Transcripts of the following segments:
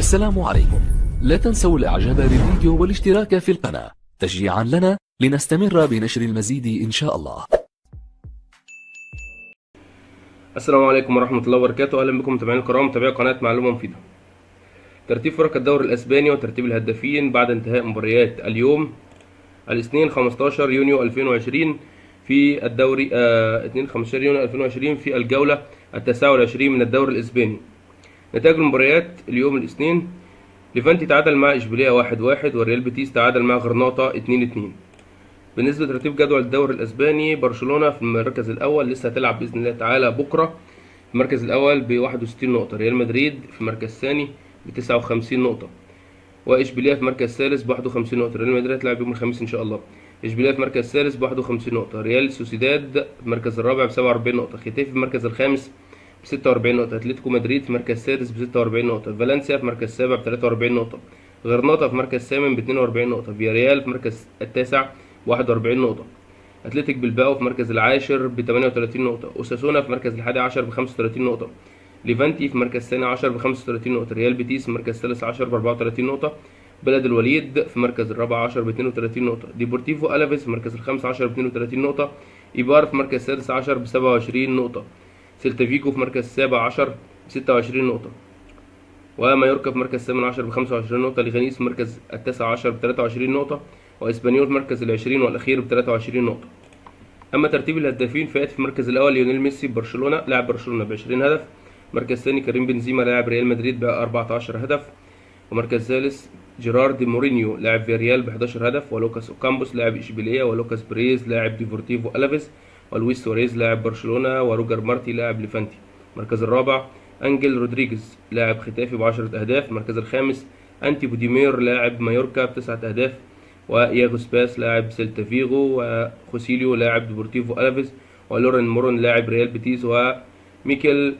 السلام عليكم. لا تنسوا الاعجاب بالفيديو والاشتراك في القناة تشجيعا لنا لنستمر بنشر المزيد ان شاء الله. السلام عليكم ورحمة الله وبركاته. أهلا بكم متابعين الكرام، متابعي قناة معلومة مفيدة. ترتيب فرق الدوري الأسباني وترتيب الهدافين بعد انتهاء مباريات اليوم الاثنين 15 يونيو 2020 في الدوري 15 يونيو 2020 في الجولة 29 من الدوري الأسباني. نتائج المباريات اليوم الاثنين: ليفانتي تعادل مع إشبيلية 1-1، والريال بيتيس تعادل مع غرناطة 2-2. بالنسبة لترتيب جدول الدوري الأسباني، برشلونة في المركز الأول، لسه هتلعب بإذن الله تعالى بكرة في المركز الأول ب 61 نقطة. ريال مدريد في المركز الثاني ب 59 نقطة، وإشبيلية في المركز الثالث ب 51 نقطة. ريال مدريد هتلعب يوم الخميس إن شاء الله. إشبيلية في المركز الثالث ب 51 نقطة. ريال سوسيداد في المركز الرابع ب 47 نقطة. ختافي في المركز الخامس ب 46 نقطة. أتلتيكو مدريد في المركز السادس ب 46 نقطة. فالنسيا في المركز السابع ب 43 نقطة. غرناطة في المركز الثامن ب 42 نقطة. فياريال في المركز التاسع 41 نقطة. أتلتيك بلباو في المركز العاشر ب 38 نقطة. أوساسونا في المركز الحادي عشر ب 35 نقطة. ليفانتي في المركز الثاني عشر ب 35 نقطة. ريال بيتيس في المركز الثالث عشر ب 34 نقطة. بلد الوليد في المركز الرابع عشر ب 32 نقطة. ديبورتيفو ألافيس في المركز الخامس عشر ب 32 نقطة. إيبار في المركز السادس عشر ب 27 نقطة. سيلتا فيجو في المركز السابع عشر ب 26 نقطة. ومايوركا في المركز الثامن عشر ب 25 نقطة. ليغانيس في المركز التاسع عشر ب 23 نقطة. وإسبانيول في المركز العشرين والأخير ب 23 نقطة. أما ترتيب الهدافين فيأتي في المركز الأول ليونيل ميسي ببرشلونة، لاعب برشلونة ب 20 هدف. المركز الثاني كريم بنزيما لاعب ريال مدريد ب 14 هدف. ومركز الثالث جيرارد مورينيو لاعب فياريال ب 11 هدف. ولوكاس اوكامبوس لاعب إشبيلية. ولوكاس بريز لاعب ديفورتيفو ألافيس. ولويس سواريز لاعب برشلونة. وروجر مارتي لاعب ليفانتي. المركز الرابع أنجل رودريجيز لاعب ختافي ب 10 أهداف. المركز الخامس أنتي بوديمير لاعب مايوركا ب 9 أهداف. وإياغو سباس لاعب سيلتا فيغو. وخوسيليو لاعب ديبورتيفو ألافيس. ولورين مورون لاعب ريال بيتيس. وميكيل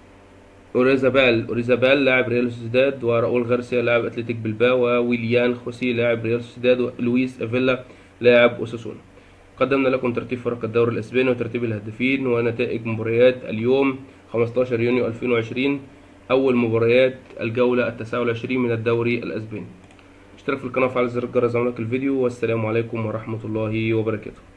أوريزابال لاعب ريال سوسيداد. وراؤول غارسيا لاعب أتلتيك بلباو. وويليان خوسي لاعب ريال سوسيداد. ولويس أفيلا لاعب أوساسونا. قدمنا لكم ترتيب فرق الدوري الأسباني وترتيب الهدافين ونتائج مباريات اليوم 15 يونيو 2020، أول مباريات الجولة 29 من الدوري الأسباني. اشترك في القناة وفعل زر الجرس لك الفيديو، والسلام عليكم ورحمة الله وبركاته.